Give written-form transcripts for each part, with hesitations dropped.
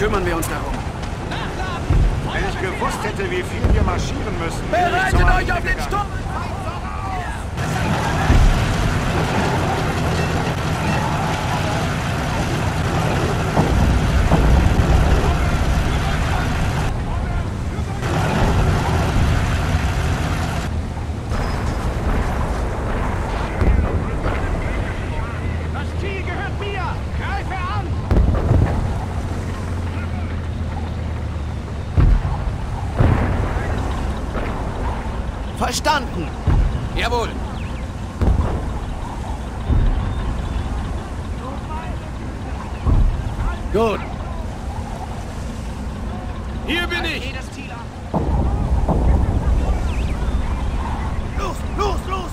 kümmern wir uns darum. Wenn ich gewusst hätte, wie viel wir marschieren müssen... Bereitet euch auf den Sturm! Verstanden! Jawohl! Gut. Hier bin ich! Los, los, los!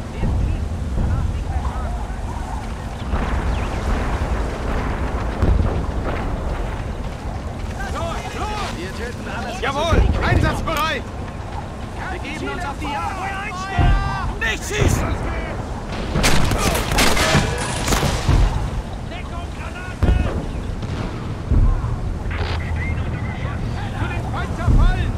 Wir töten alles. Jawohl! Einsatzbereit! Wir geben uns auf die Jagd. Nicht schießen! Für den Feind zerfallen!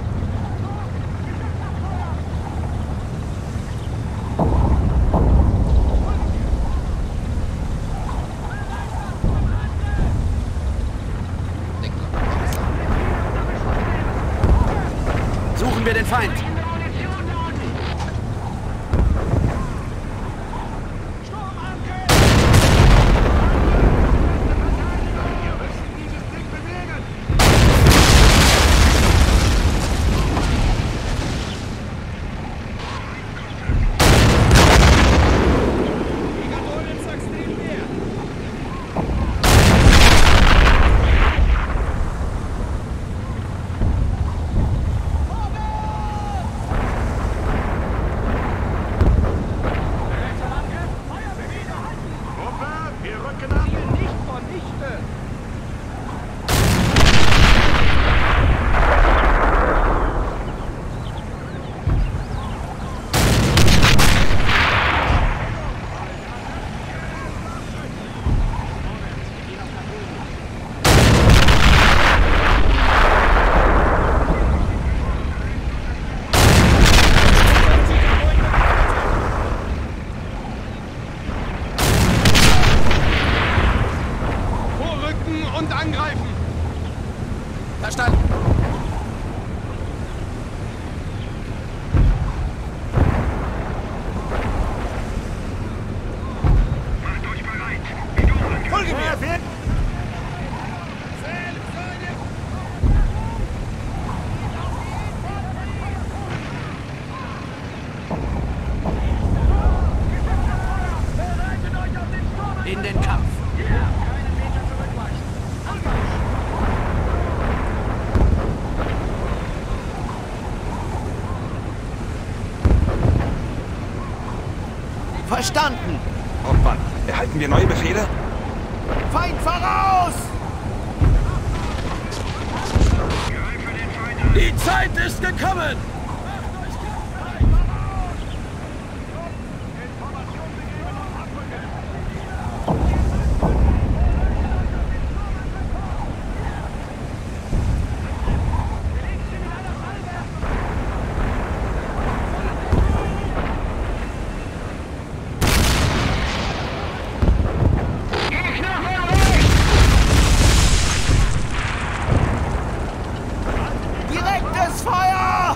Suchen wir den Feind. Und angreifen! Verstanden. Folge mir! In den Kampf. Verstanden! Hauptmann, erhalten wir neue Befehle? Feind voraus! Die Zeit ist gekommen! Direktes Feuer!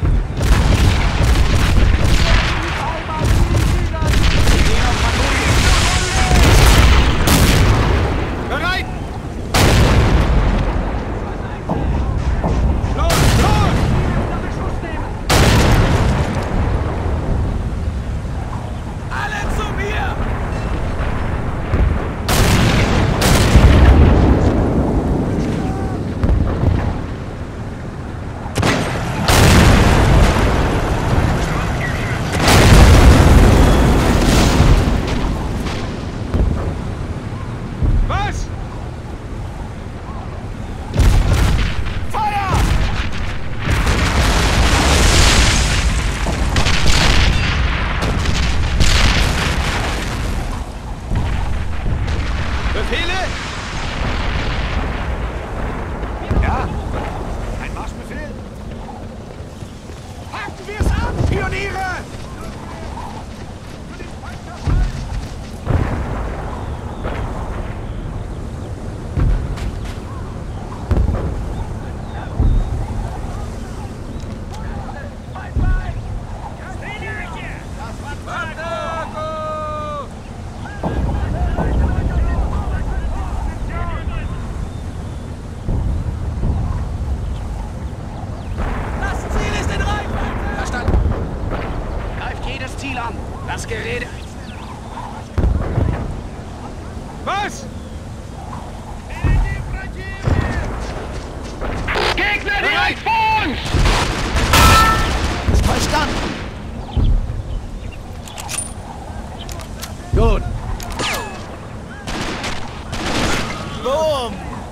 Bereit! Los, los! Alle zu mir! Was? Feuer! Befehle? Gleich vor uns! Verstanden. Gut. Boom.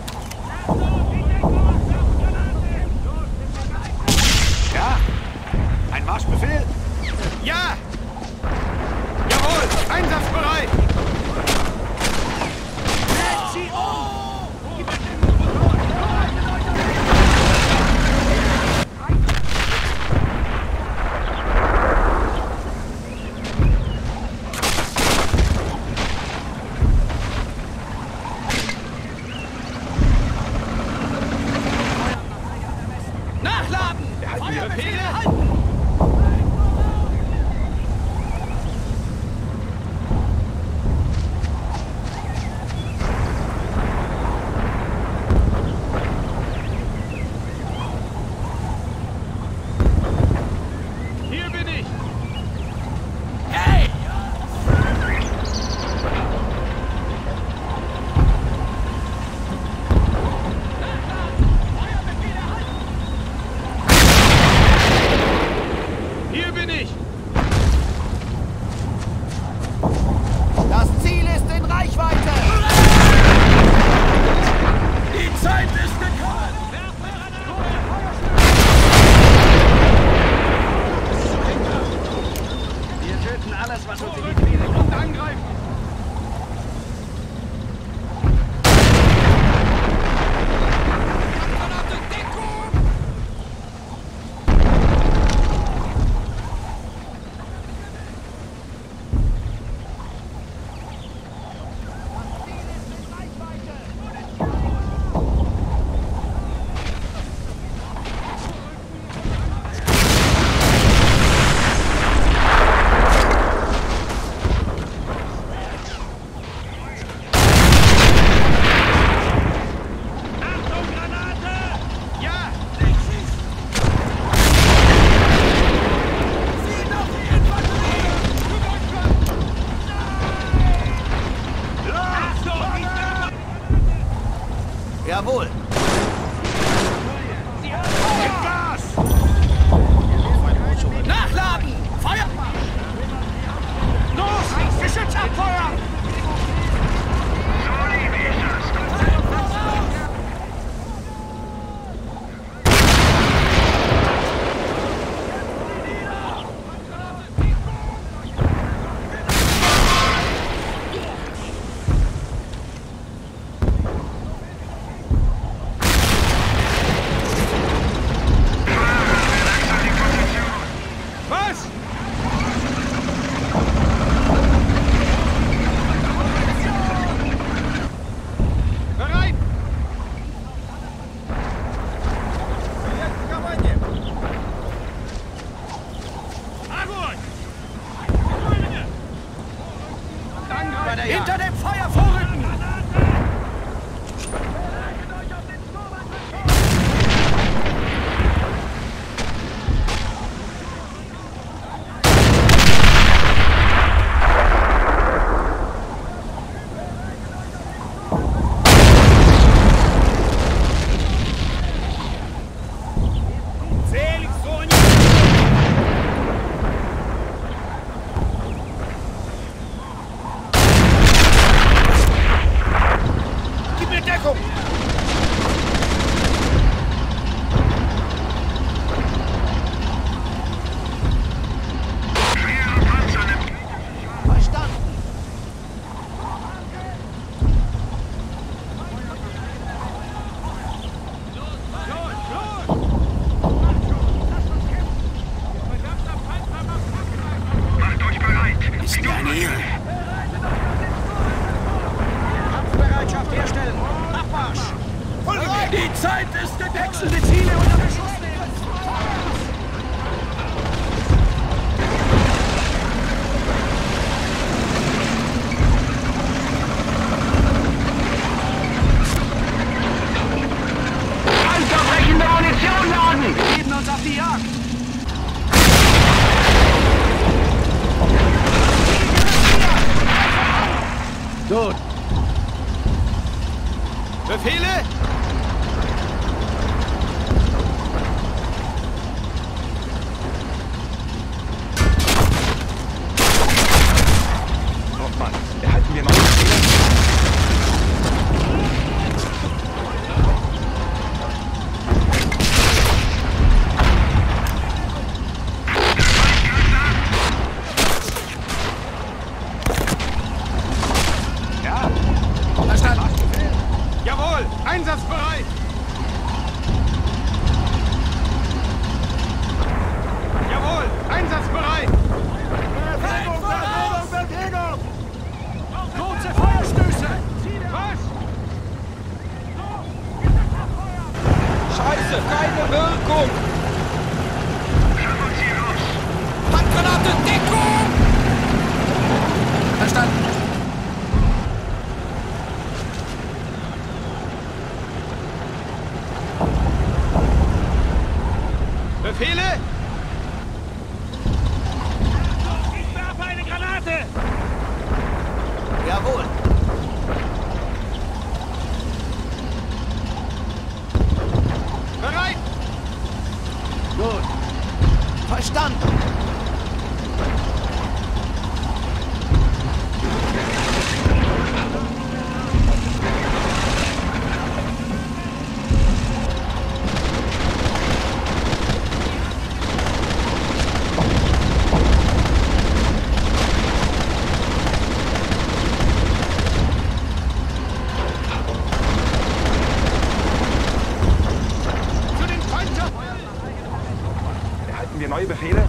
Ja? Ein Marschbefehl? Ja. Jawohl. Einsatzbereit. Setzt sie um. Nachladen! Feuerbefehle halten! Hier bin ich! Hey! Hier bin ich! Das Ziel ist in Reichweite. Die Zeit ist gekommen! Wir töten alles, was uns in die Quere kommt. Angreifen! Jawohl. Nachladen! Feuer! Los! Geschütz abfeuern! Was? Bereit! Agor! Hinter dem Feuer vorrücken! Gib mir Deckung. Verstanden. Ist mir eine Ehre. Kampfbereitschaft herstellen! Abmarsch! Folge mir. Die Zeit ist gekommen! Wechselnde Ziele unter Beschuss nehmen! Panzerbrechende Munition laden! Wir geben uns auf die Jagd! Gut. Befehle? Einsatzbereit! Jawohl! Einsatzbereit! Bewegung! Kurze Feuerstöße! Was? Scheiße, keine Wirkung! Handgranate, Deckung! Verstanden. Befehle? Ich werfe eine Granate! Jawohl. Bereit! Gut. Verstanden. Zu den Feindschaft! Erhalten wir neue Befehle?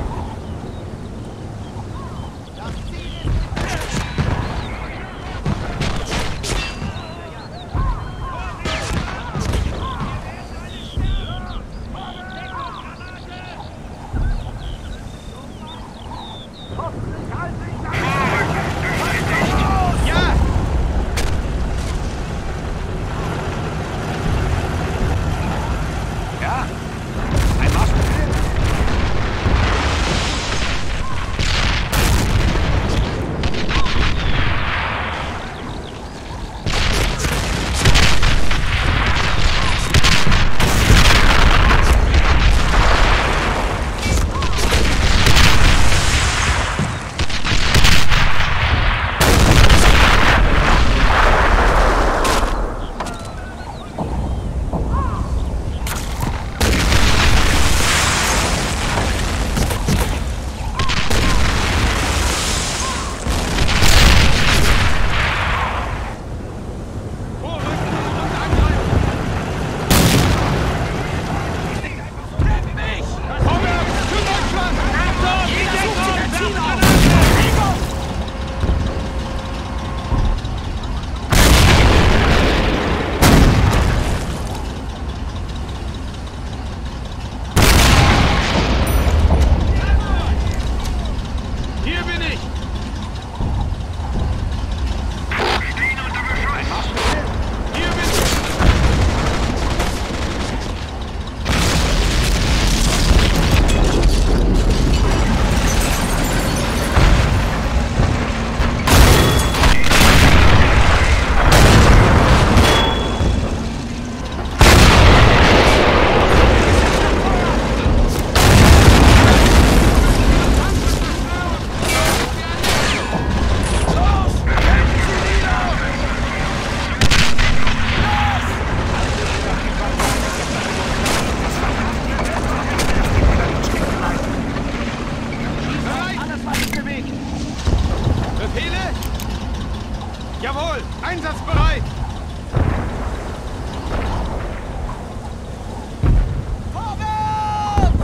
Ja! Ja. Ein Marschbefehl. Vorrücken und angreifen! Vorwärts! Für Deutschland! Hier bin ich! Hier bin ich! Bereit! Alles, was sich bewegt! Befehle? Jawohl! Einsatzbereit! Vorwärts!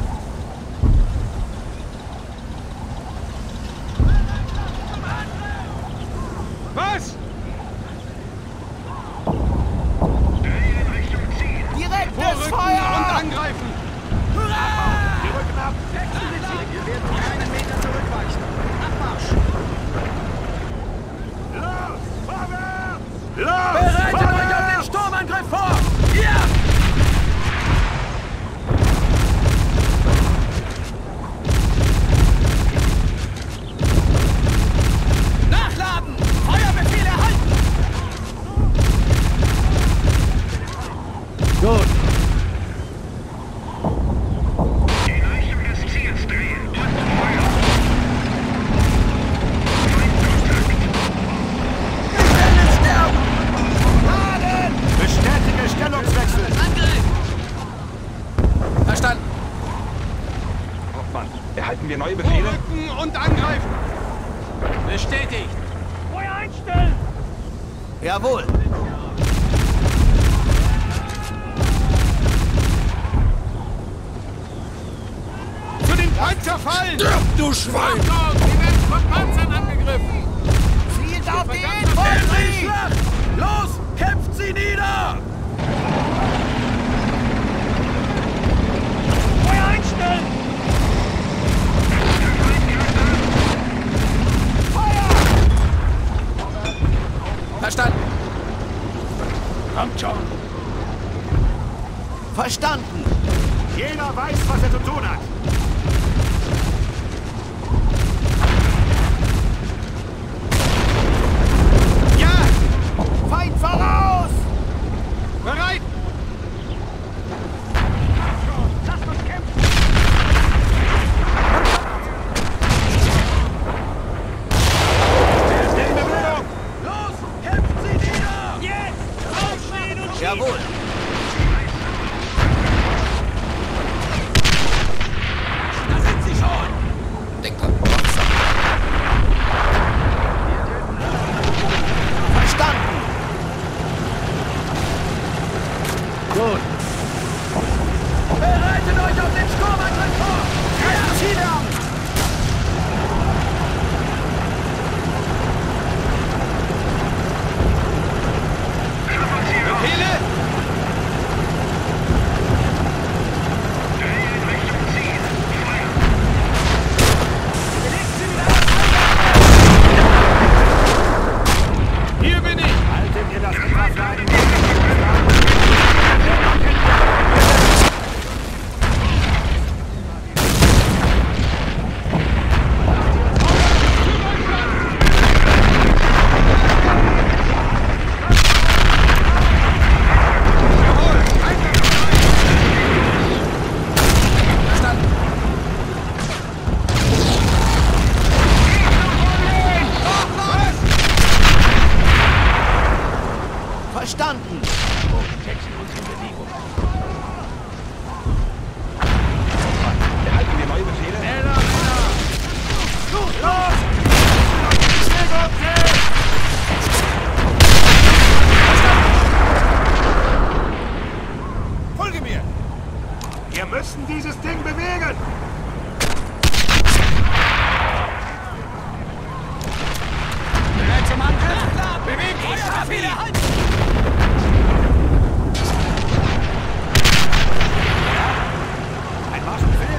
Was? Direktes Vorrücken und Feuer! angreifen! Wir rücken ab. Wir werden keinen Meter zurückweichen. Abmarsch! Los! Vorwärts! Bereitet euch auf den Sturmangriff vor! Hier! Nachladen! Feuerbefehl erhalten! Gut. Bestätige Stellungswechsel. Verstanden! Hauptmann, erhalten wir neue Befehle? Vorrücken und angreifen! Bestätigt! Feuer einstellen! Jawohl. Panzer fallen! Du Schwein! Wir werden von Panzern angegriffen! Zielt auf die Infanterie! Los, kämpft sie nieder! Feuer einstellen! Feuer! Verstanden! Kommt schon! Verstanden! Jeder weiß, was er zu tun hat. Ja! Feind voraus! Bereit! Lasst uns kämpfen! Er ist in Bewegung! Los, kämpft sie nieder! Jetzt! Aufstehen und schießen! Jawohl! Da sind sie schon! Denk dran, wachsam! Verstanden! Gut. Bereitet euch auf den Sturmangriff vor! Greift Ziele an! Befehle! Hier bin ich! Haltet ihr das etwa für einen Verstanden! Erhalten wir neue Befehle? Schneller, Männer! Los! Schlägerziel! Folge mir! Wir müssen dieses Ding bewegen! Bereit zum Angriff? Bewegt euch, Staffi! Ein Marschbefehl?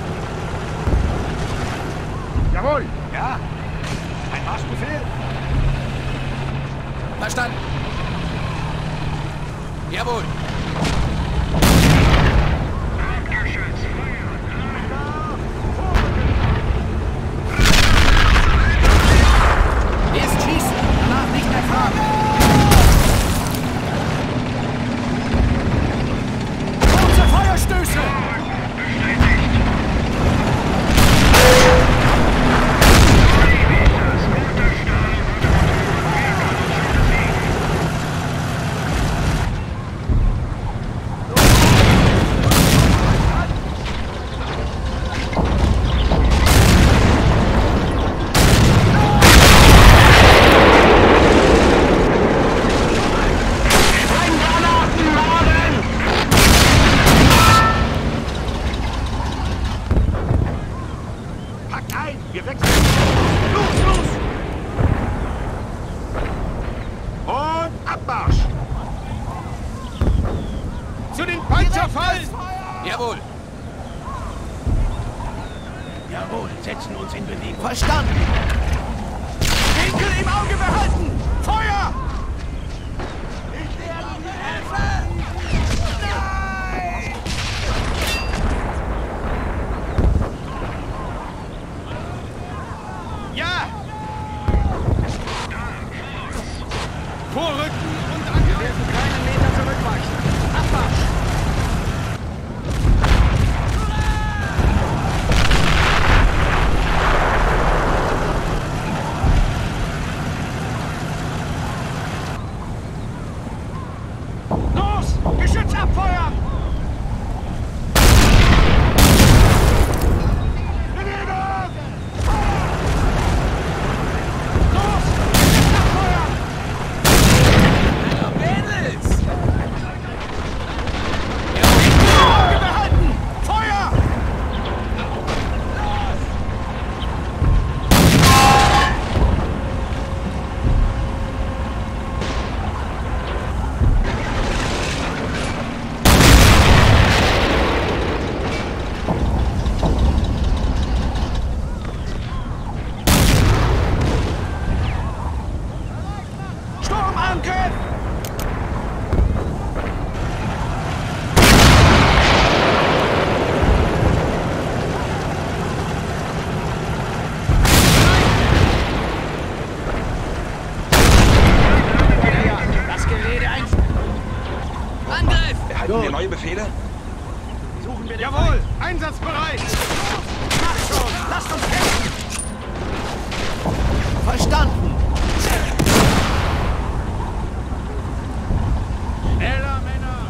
Jawohl! Ja. Ein Marschbefehl? Verstanden! Jawohl! Erst schießen, danach nicht mehr fragen! Kurze Feuerstöße! Packt ein! Wir wechseln! Los, los! Und Abmarsch! Zu den Panzerfallen! Jawohl! Jawohl, setzen uns in Bewegung. Verstanden! Winkel im Auge behalten! Feuer! Ich werde Ihnen helfen! Nein! Ja! Vorrücken und angreifen! Wir werden keinen Meter zurückweichen. Abmarsch! Befehle? Suchen wir den Jawohl! Feind. Einsatzbereit! Macht schon! Lasst uns kämpfen! Verstanden! Schneller, Männer!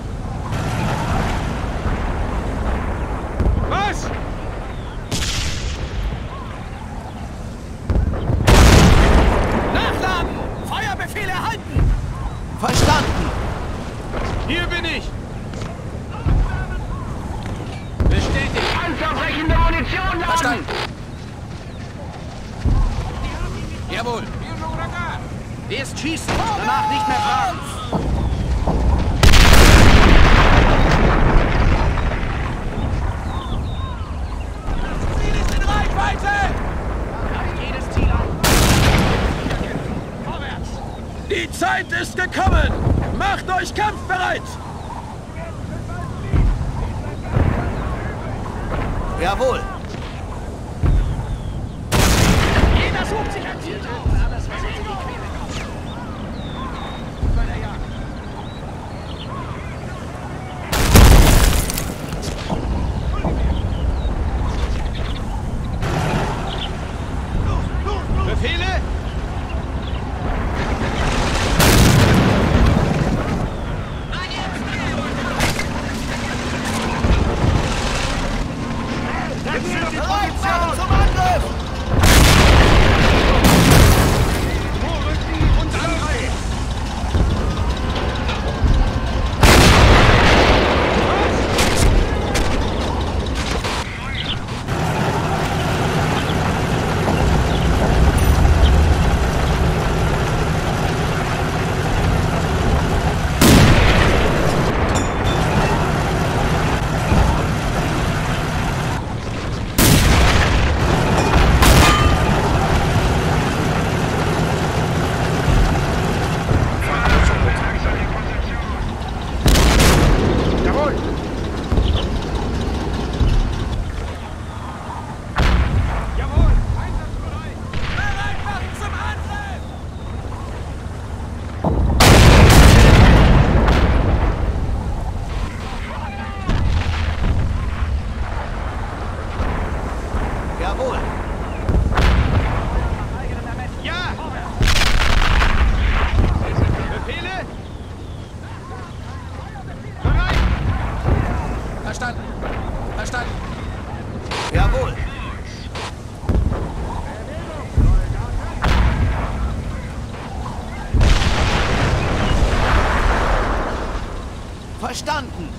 Was? Nachladen! Feuerbefehl erhalten! Verstanden! Hier bin ich! Bestätigt. Panzerbrechende Munition laden. Verstanden! Jawohl! Erst schießen, danach nicht mehr fragen! Ziel ist in Reichweite! Greift jedes Ziel an! Vorwärts! Die Zeit ist gekommen! Macht euch kampfbereit! Jawohl! Jeder sucht sich ein Ziel aus! Alles, was in die Quere kommt! Bei der Jagd! Befehle? Bereit machen zum Angriff! Vorrücken und angreifen! Jawohl! Jawohl! Einsatzbereit! Bereit machen zum Angriff! Jawohl! Ja! Befehle? Bereit! Verstanden! Verstanden! Jawohl! Verstanden!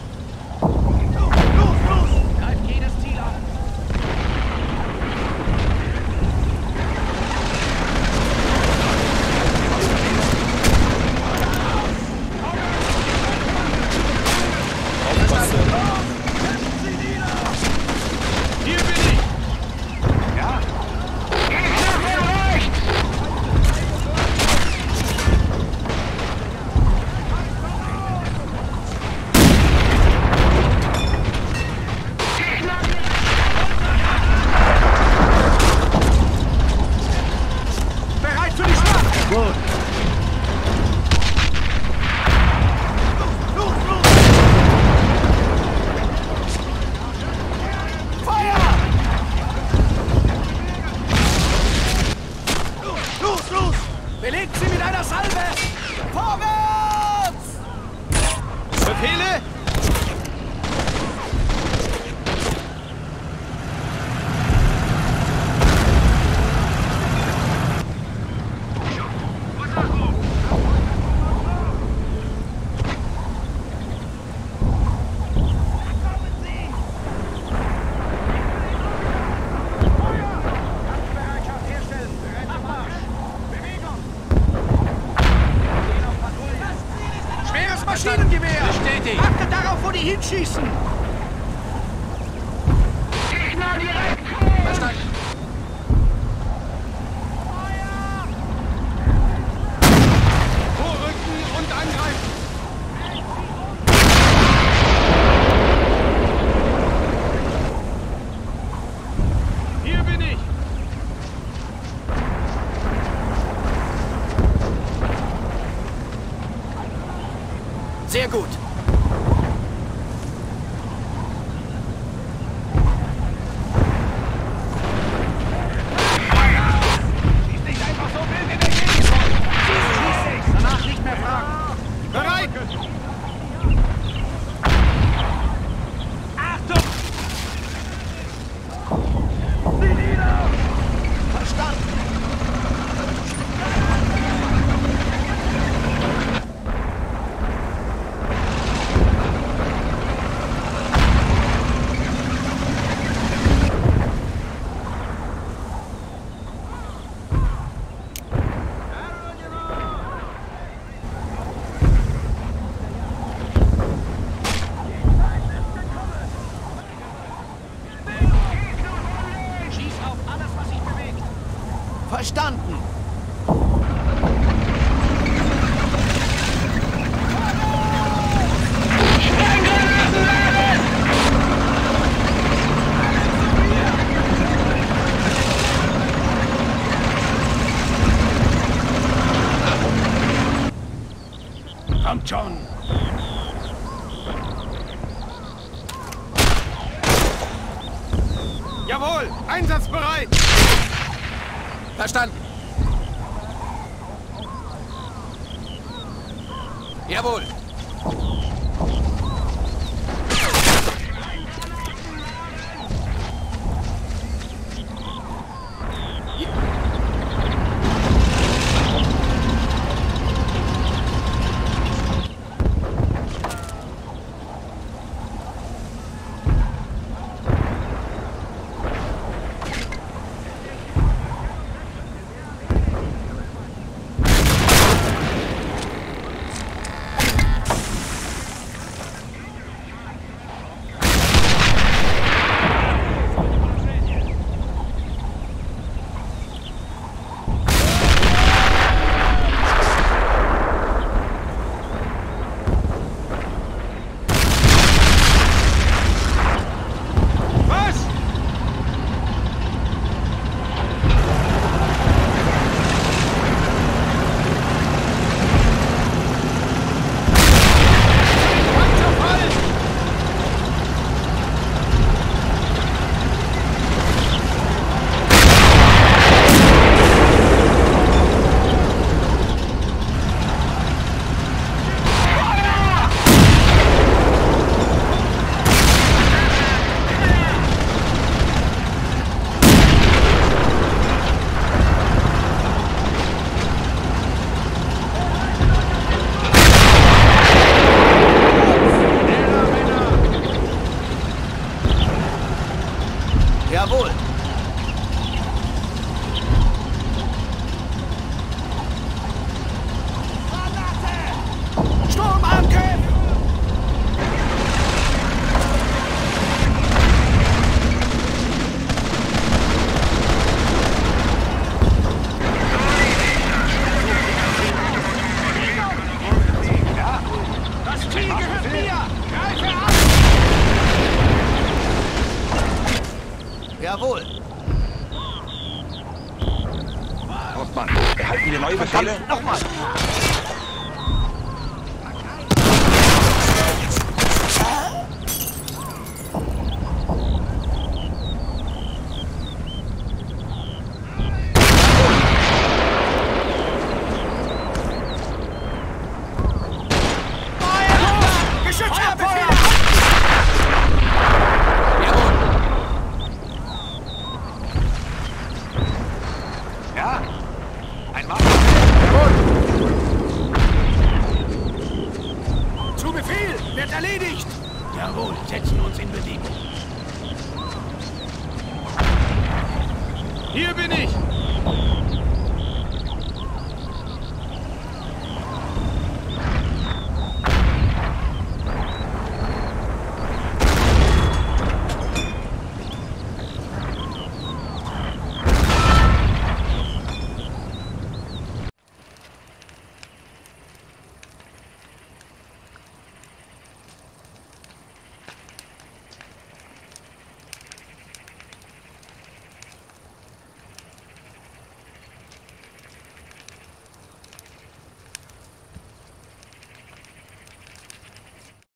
Greift jedes Ziel an! Hier bin ich! Ja? Gegner erreicht. Gegner. Bereit für die Schlacht! Gut! Feuer! Los! Belegt sie mit einer Salve! Vorwärts! Befehle? Bereitschaft herstellen! Abmarsch! Bewegung! Gehen auf Patrouille! Schweres Maschinengewehr! Bestätigt. Achtet darauf, wo die hinschießen! Gegner direkt vor. Verstanden! Vorrücken und angreifen! Hier bin ich! Sehr gut! Kommt schon! Jawohl, einsatzbereit! Verstanden! Jawohl! Jawohl! Sturmangriff! Das Ziel gehört mir! Greife an! Jawohl! Hauptmann, erhalten wir neue Befehle? Nochmal! Ja? Ein Mann. Zu Befehl! Wird erledigt! Jawohl, setzen uns in Bewegung. Hier bin ich!